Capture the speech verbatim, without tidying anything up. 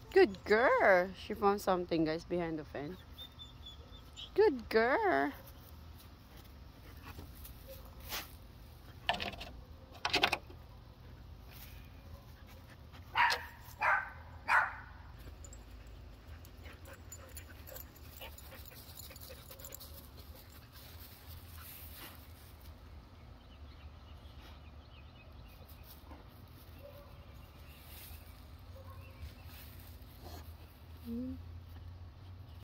Good girl. She found something, guys, behind the fence. Good girl. Mm.